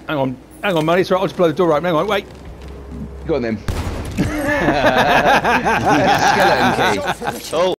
Hang on, mate. It's right. I'll just blow the door open. Hang on, wait. Go on then. Skeleton key. Oh.